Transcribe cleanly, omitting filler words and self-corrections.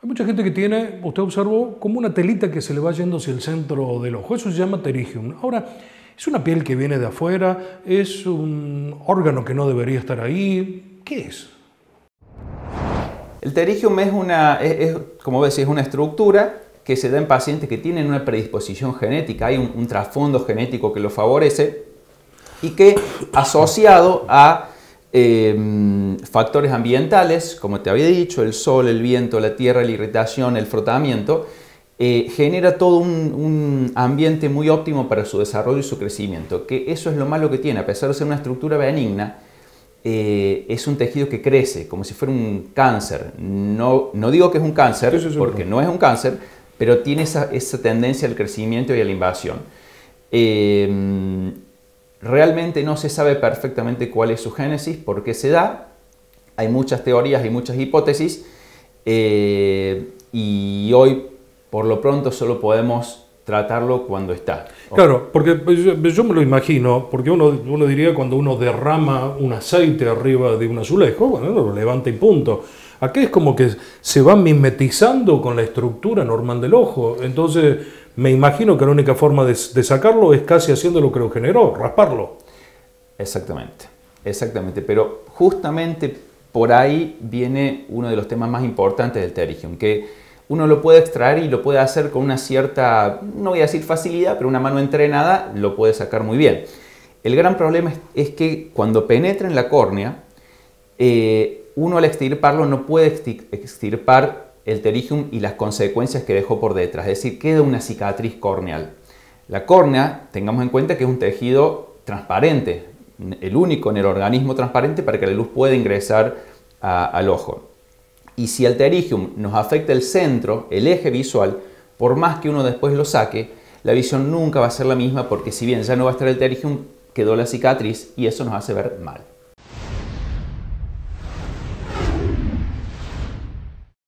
Hay mucha gente que tiene, usted observó, como una telita que se le va yendo hacia el centro del ojo. Eso se llama pterygium. Ahora, es una piel que viene de afuera, es un órgano que no debería estar ahí. ¿Qué es? El pterygium como ves, es una estructura que se da en pacientes que tienen una predisposición genética. Hay un trasfondo genético que lo favorece y que, asociado a factores ambientales, como te había dicho, el sol, el viento, la tierra, la irritación, el frotamiento, genera todo un ambiente muy óptimo para su desarrollo y su crecimiento. Que eso es lo malo que tiene, a pesar de ser una estructura benigna, es un tejido que crece como si fuera un cáncer. No digo que es un cáncer, porque no es un cáncer, pero tiene esa tendencia al crecimiento y a la invasión. Realmente no se sabe perfectamente cuál es su génesis, por qué se da. Hay muchas teorías y muchas hipótesis, y hoy por lo pronto solo podemos tratarlo cuando está. Claro, porque yo me lo imagino, porque uno diría cuando uno derrama un aceite arriba de un azulejo, bueno, uno lo levanta y punto. Aquí es como que se va mimetizando con la estructura normal del ojo. Entonces me imagino que la única forma de sacarlo es casi haciendo lo que lo generó, rasparlo. Exactamente, exactamente. Pero justamente por ahí viene uno de los temas más importantes del pterygium, que uno lo puede extraer y lo puede hacer con una cierta, no voy a decir facilidad, pero una mano entrenada lo puede sacar muy bien. El gran problema es que cuando penetra en la córnea, uno al extirparlo no puede extirpar el pterygium y las consecuencias que dejó por detrás, es decir, queda una cicatriz corneal. La córnea, tengamos en cuenta que es un tejido transparente, el único en el organismo transparente para que la luz pueda ingresar al ojo. Y si el pterygium nos afecta el centro, el eje visual, por más que uno después lo saque, la visión nunca va a ser la misma, porque si bien ya no va a estar el pterygium, quedó la cicatriz y eso nos hace ver mal.